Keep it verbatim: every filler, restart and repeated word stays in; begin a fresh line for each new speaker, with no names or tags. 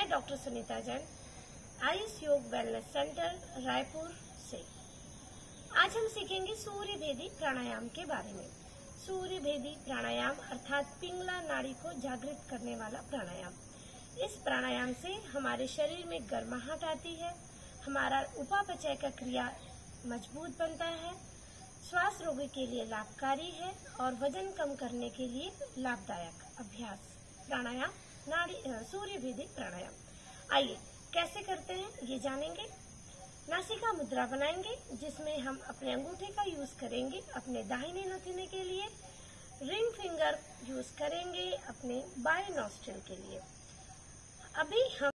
मैं डॉक्टर सुनीता जैन, आयुष योग wellness centre Raipur से। आज हम सीखेंगे सूर्य भेदी प्राणायाम के बारे में। सूर्य भेदी प्राणायाम अर्थात पिंगला नाड़ी को जागृत करने वाला प्राणायाम। इस प्राणायाम से हमारे शरीर में गर्माहट आती है, हमारा उपापचय का क्रिया मजबूत बनता है, श्वास रोगी के लिए लाभकारी है और वजन कम करने के लिए लाभदायक अभ्यास प्राणायाम नाड़ी सूर्य भेदी प्राणायाम। आइए कैसे करते हैं ये जानेंगे। नासिका मुद्रा बनाएंगे जिसमें हम अपने अंगूठे का यूज करेंगे अपने दाहिने नथुने के लिए, रिंग फिंगर यूज करेंगे अपने बाएं नॉस्ट्रिल के लिए। अभी हम